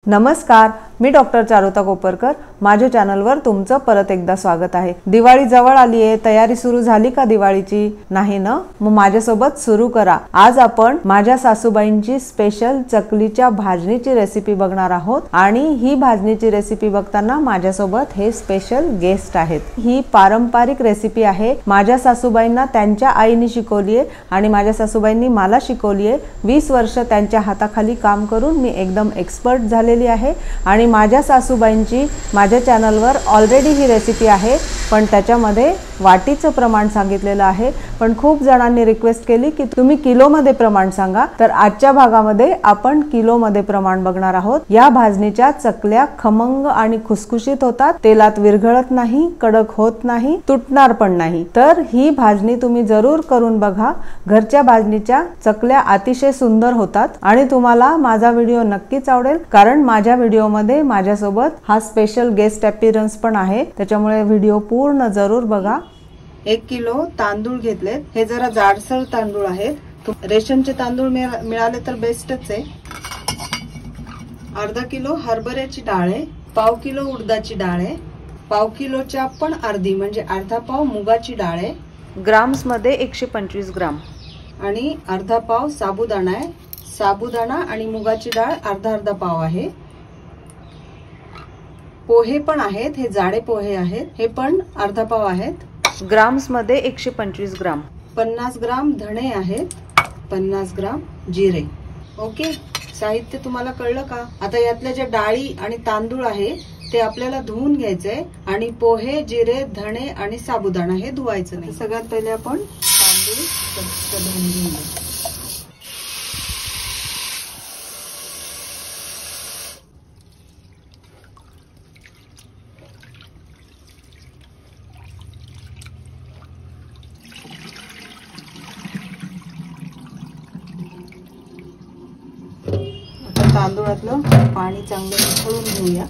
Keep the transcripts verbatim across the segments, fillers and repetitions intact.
नमस्कार, मी डॉक्टर चारुता कोपरकर। माझ्या चॅनलवर तुमचं परत एकदा स्वागत आहे। दिवाळी जवळ आली आहे, तयारी सुरू झाली का दिवाळीची? नाही ना? मग माझ्यासोबत सुरू करा। आज आपण माझ्या सासूबाईंची स्पेशल चकलीच्या भाजणीची रेसिपी बघणार आहोत आणि ही भाजणीची रेसिपी बघताना माझ्यासोबत हे स्पेशल गेस्ट आहेत। ही पारंपरिक रेसिपी आहे। माझ्या सासूबाईंना त्यांच्या आईने शिकवली आहे आणि माझ्या सासूबाईंनी मला शिकवली आहे। वीस वर्ष त्यांच्या हाताखाली काम करून मी एकदम एक्सपर्ट झालेली आहे आणि माझ्या सासूबाईंची माझ्या चॅनलवर ऑलरेडी ही रेसिपी आहे, पण त्याच्यामध्ये वाटीचं प्रमाण सांगितलेलं आहे। पण खूप जणांनी रिक्वेस्ट केली की तुम्ही किलोमध्ये प्रमाण सांगा, तर आजच्या भागामध्ये आपण किलोमध्ये प्रमाण बघणार आहोत। या भाजणीच्या चकल्या खमंग आणि खुसखुशीत होतात, तेलात विरघळत नाही, कडक होत नाही, तुटणार पण नाही। तर ही भाजणी तुम्ही जरूर करून बघा। घरच्या भाजणीच्या चकल्या अतिशय सुंदर होतात आणि तुम्हाला माझा व्हिडिओ नक्कीच आवडेल, कारण माझ्या व्हिडिओमध्ये माझ्यासोबत हा स्पेशल गेस्ट अपीयरन्स पण आहे, त्याच्यामुळे व्हिडिओ पूर्ण जरूर बघा। एक किलो तांदूळ घेतलेत। हे जरा जाडसर तांदूळ आहेत। रेशनचे तांदूळ मिळाले तर बेस्टच आहे। अर्धा किलो हरभऱ्याची डाळ आहे, पाव किलो उडदाची डाळ आहे, पाव किलोच्या पण अर्धी म्हणजे अर्धा पाव मुगाची डाळ आहे। ग्राम्स मध्ये एकशे पंचवीस ग्राम आणि अर्धा पाव साबुदाणा आहे। साबुदाणा आणि मुगाची डाळ अर्धा अर्धा पाव आहे। पोहे पण आहेत, हे जाडे पोहे आहेत, हे पण अर्धा पाव आहेत। ग्राम्स मध्ये एकशे पंचवीस ग्राम। पन्नास ग्राम धणे आहेत, पन्नास ग्राम जिरे। ओके, साहित्य तुम्हाला कळलं का? आता यातल्या ज्या डाळी आणि तांदूळ आहे ते आपल्याला धुवून घ्यायचंय आणि पोहे, जिरे, धणे आणि साबुदाणा हे धुवायचं नाही। सगळ्यात पहिले आपण तांदूळ स्वच्छ धुवून घेऊया। तांदूळातलं पाणी चांगलं निथळून घेऊया।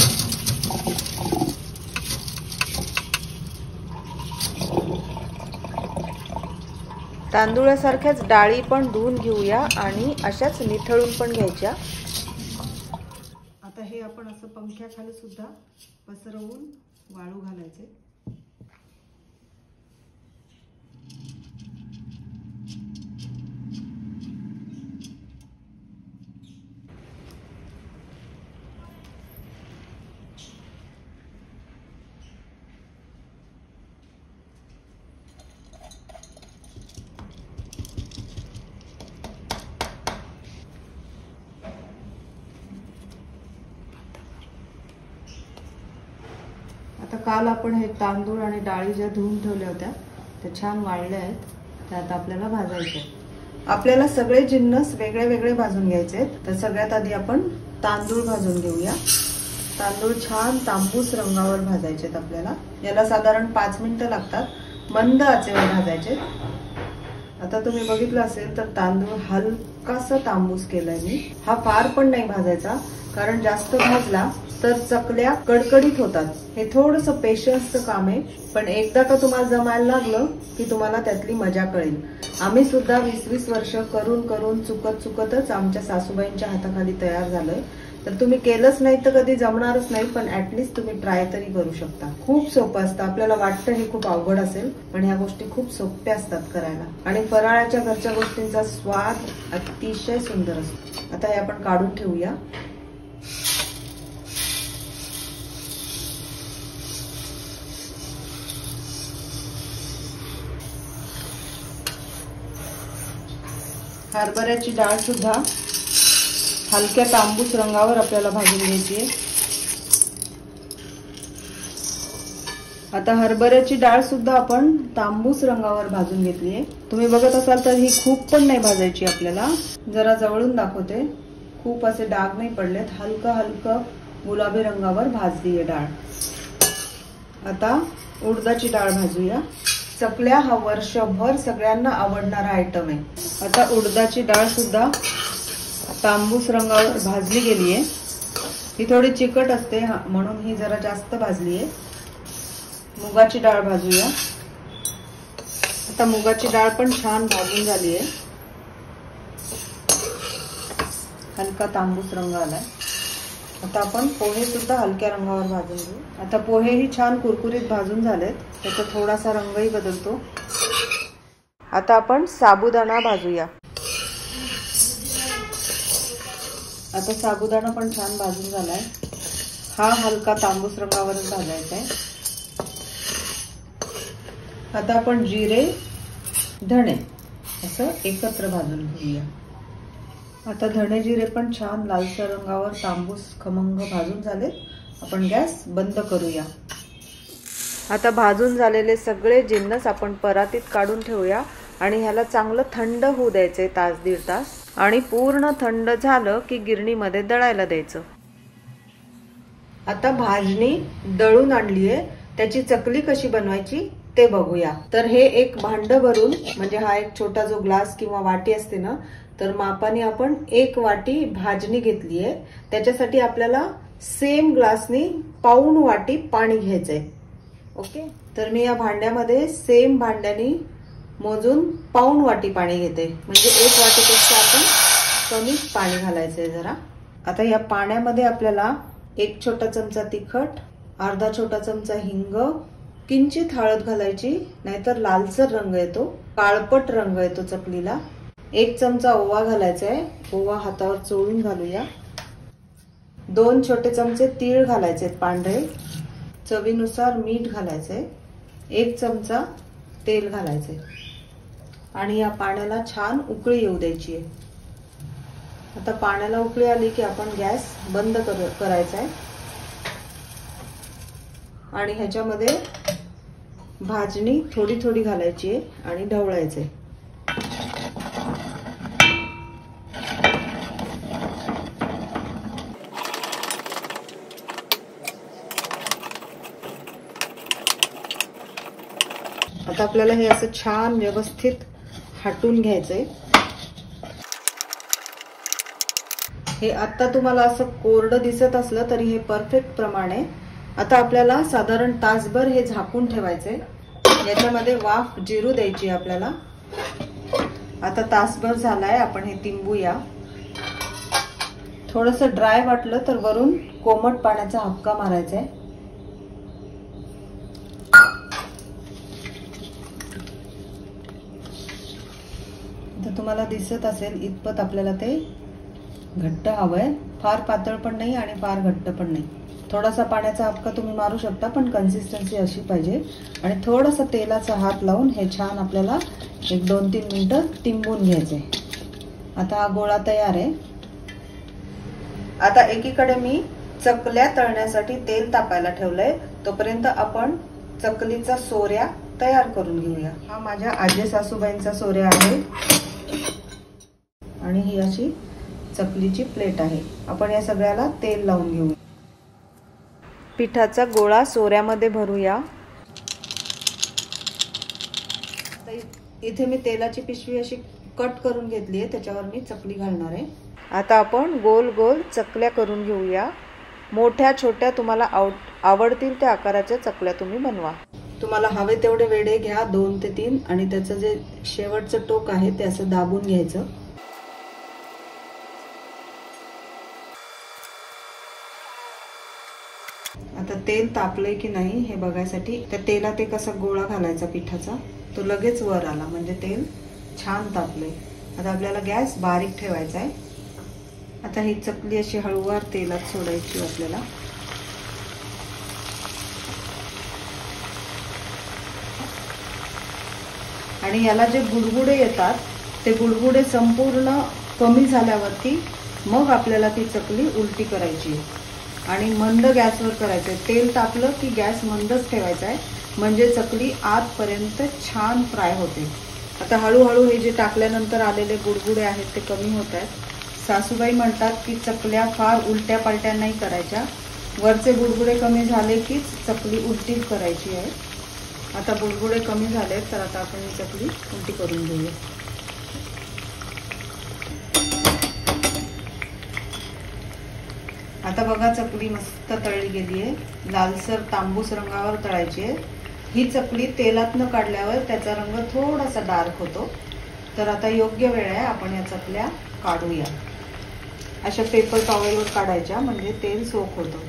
तांदूळासारख्याच डाळी पण धुवून घेऊया आणि अशाच निथळून पण घ्यायच्या। आता हे आपण असं पंख्याखाली सुद्धा पसरवून वाळू घालायचे। आता काल आपण हे तांदूळ आणि डाळी ज्या धुवून ठेवल्या होत्या त्या छान वाळल्या आहेत, त्यात आपल्याला भाजायचे। आपल्याला सगळे जिन्नस वेगळे वेगळे भाजून घ्यायचे आहेत। तर सगळ्यात आधी आपण तांदूळ भाजून घेऊया। तांदूळ छान तांबूस रंगावर भाजायचे आहेत आपल्याला। याला साधारण पाच मिनिटं लागतात। मंद आचेवर भाजायचे। आता तुम्ही बघितलं असेल तर तांदूळ हलकासा तांबूस केलाय मी। हा फार पण नाही भाजायचा, कारण जास्त भाजला तर चकल्या कडकडीत होतात। हे थोडंसं पेशन्सचं काम आहे, पण एकदा का तुम्हाला जमायला लागलं की तुम्हाला त्यातली मजा कळेल। आम्ही सुद्धा वीस वीस वर्ष करून करून चुकत चुकतच आमच्या सासूबाईंच्या हाताखाली तयार झालोय। तर तुम्ही केलंच नाही तर कधी जमणारच नाही, पण ऍटलीस्ट तुम्ही ट्राय तरी करू शकता। खूप सोपं असतं। आपल्याला वाटतं हे खूप अवघड असेल, पण ह्या गोष्टी खूप सोप्या असतात करायला आणि फराळाच्या घरच्या गोष्टींचा स्वाद अतिशय सुंदर असतो। आता हे आपण काढून ठेवूया। हरभऱ्याची डाळ सुद्धा हलक्या तांबूस रंगावर आपल्याला भाजून घ्यायची आहे। आता हरभऱ्याची डाळ सुद्धा आपण तांबूस रंगावर भाजून घेतली आहे। तुम्ही बघत असाल तर ही खूप पण नाही भाजायची आपल्याला। जरा जवळून दाखवते, खूप असे डाग नाही पडलेत, हलकं हलकं गुलाबी रंगावर भाजली आहे डाळ। आता उडदाची डाळ भाजूया। चकल्या हा वर्षभर सगळ्यांना आवडणारा आयटम आहे। आता उडदाची डाळ सुद्धा तांबूस रंगावर भाजली गेली आहे। ही थोडी चिकट असते म्हणून ही जरा जास्त भाजली आहे। मुगाची डाळ भाजूया। आता मुगाची डाळ पण छान भाजून झाली आहे। हलका तांबूस रंग आलाय। आता आपण पोहे सुद्धा हलक्या रंगावर भाजून घेऊ। आता पोहेही छान कुरकुरीत भाजून झालेत, त्याचा थोडासा रंगही बदलतो। आता आपण साबुदाणा भाजूया। आता साबुदाणा पण छान भाजून झालाय, हा हलका तांबूस रंगावरच भाजायचा आहे। आता आपण जिरे धणे असं एकत्र भाजून घेऊया। आता धणे जिरे पण छान लालसर रंगावर तांबूस खमंग भाजून झाले, आपण गॅस बंद करूया। आता भाजून झालेले सगळे जिन्नस आपण परातीत काढून ठेवूया आणि ह्याला चांगलं थंड होऊ द्यायचे तास दीड तास, आणि पूर्ण थंड झालं की गिरणीमध्ये दळायला द्यायचं। आता भाजणी दळून आणलीये, त्याची चकली कशी बनवायची ते बघूया। तर हे एक भांड भरून, म्हणजे हा एक छोटा जो ग्लास किंवा वाटी असते ना, तर मापाने आपण एक वाटी भाजणी घेतली आहे। त्याच्यासाठी आपल्याला सेम ग्लासनी पाऊण वाटी पाणी घ्यायचंय। ओके, तर मी या भांड्यामध्ये सेम भांड्यानी मोजून पाऊण वाटी पाणी घेते, म्हणजे एक वाटीपेक्षा आपण कमी पाणी घालायचंय जरा। आता या पाण्यामध्ये आपल्याला एक छोटा चमचा तिखट, अर्धा छोटा चमचा हिंग, किंचित हळद घालायची, नाहीतर लालसर रंग येतो, काळपट रंग येतो चकलीला। एक चमचा ओवा घालायचा आहे, ओवा हातावर चोळून घालूया। दोन छोटे चमचे तीळ घालायचे पांढरे, चवीनुसार मीठ घालायचंय, एक चमचा तेल घालायचंय आणि या पाण्याला छान उकळी येऊ द्यायची आहे। आता पाण्याला उकळी आली की आपण गॅस बंद करायचा आहे आणि ह्याच्यामध्ये भाजणी थोडी थोडी घालायची आहे आणि ढवळायचंय। आता आपल्याला हे असं छान व्यवस्थित हटून घ्यायचंय। हे आता तुम्हाला असं कोरडं दिसत असलं तरी हे परफेक्ट प्रमाण आहे। आता आपल्याला साधारण तासभर हे झाकून ठेवायचंय, याच्यामध्ये वाफ जिरू द्यायची आपल्याला। आता तासभर झालाय, आपण हे तिंबूया। थोडंसं ड्राय वाटलं तर वरून कोमट पाण्याचा हबका मारायचा आहे। तर तुम्हाला दिसत असेल इतपत आपल्याला ते घट्ट हवंय, फार पातळ पण नाही आणि फार घट्ट पण नाही। थोडासा पाण्याचा हबका तुम्ही मारू शकता, पण कन्सिस्टन्सी अशी पाहिजे। आणि थोडासा तेलाचा हात लावून हे छान आपल्याला एक दोन तीन मिनिटं तिंबून घ्यायचे। आता हा गोळा तयार आहे। आता एकीकडे मी चकल्या तळण्यासाठी तेल तापायला ठेवलंय, तोपर्यंत आपण चकलीचा सोऱ्या तयार करून घेऊया। हा माझ्या आजी सासूबाईंचा सोऱ्या आहे आणि ही अशी चकलीची प्लेट आहे। आपण या सगळ्याला तेल लावून घेऊ। पिठाचा गोळा सोऱ्यामध्ये भरूया। इथे मी तेलाची पिशवी अशी कट करून घेतली आहे, त्याच्यावर मी चकली घालणार आहे। आता आपण गोल गोल चकल्या करून घेऊया। मोठ्या छोट्या तुम्हाला आवडतील त्या आकाराच्या चकल्या तुम्ही बनवा। तुम्हाला हवे तेवढे वेडे घ्या, दोन ते तीन, आणि त्याचं जे शेवटचं टोक आहे ते असं दाबून घ्यायचं। आता तेल तापलंय की नाही हे बघायसाठी त्या तेलात एक असा गोळा घालायचा पिठाचा, तो लगेच वर आला म्हणजे तेल छान तापलंय। आता आपल्याला गॅस बारीक ठेवायचा आहे। आता ही चकली अशी हळूवार तेलात सोडायची आपल्याला। आणि याला जे बुडबुडे येतात ते बुडबुडे संपूर्ण कमी झाल्यावरती मग आपल्याला ती चकली उलटी करायची आणि मंद गॅसवर करायचं। तेल तापलं की गॅस मंदच ठेवायचा आहे, म्हणजे चकली आतपर्यंत छान फ्राय होते। आता हळूहळू हे जे टाकल्यानंतर आलेले बुडबुडे आहेत ते कमी होत आहेत। सासूबाई म्हणतात की चकल्या फार उलट्या पालट्या नाही करायच्या, वरचे बुडबुडे कमी झाले की चकली उलटी करायची आहे। आता बुडबुडे कमी झाले तर आता आपण ही चकली उलटी करून घेऊया। आता बघा चकली मस्त तळली गेली आहे, लालसर तांबूस रंगावर तळायची आहे। ही चकली तेलात न काढल्यावर त्याचा रंग थोडासा डार्क होतो। तर आता योग्य वेळ आहे, आपण या चकल्या काढूया। अशा पेपर टॉवेलवर काढायच्या, म्हणजे तेल सोक होतं.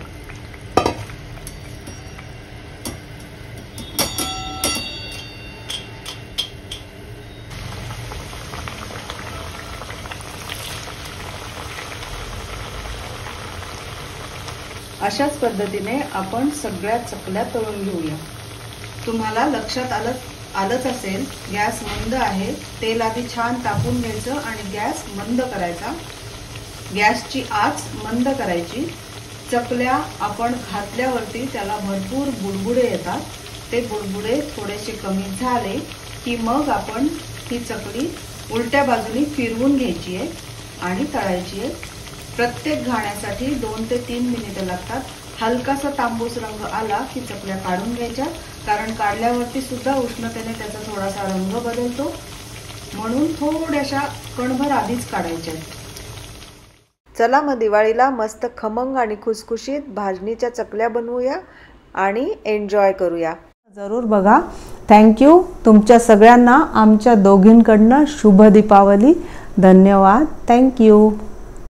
अशाच पद्धतीने आपण सगळ्या चकल्या तळून घेऊया. तुम्हाला लक्षात आलं आलंच असेल, गॅस मंद आहे. तेल आधी छान तापून घ्यायचं आणि गॅस मंद करायचा. गॅसची आच मंद करायची. चकल्या आपण घातल्यावरती त्याला भरपूर बुडबुडे येतात. ते बुडबुडे थोडेसे कमी झाले की मग आपण ही चकली उलट्या बाजूनी फिरवून घ्यायची आहे आणि तळायची आहे. प्रत्येक घाण्यासाठी दोन ते तीन मिनिटं लागतात. हलकासा तांबूस रंग आला की चकल्या काढून घ्यायच्या, कारण काढल्यावरती सुद्धा उष्णतेने त्याचा थोडासा रंग बदलतो, म्हणून थोड्याशा कणभर आधीच काढायच्या. चला मग दिवाळीला मस्त खमंग आणि खुसखुशीत भाजणीच्या चकल्या बनवूया आणि एन्जॉय करूया. जरूर बघा. थँक्यू. तुमच्या सगळ्यांना आमच्या दोघींकडनं शुभ दीपावली. धन्यवाद. थँक्यू.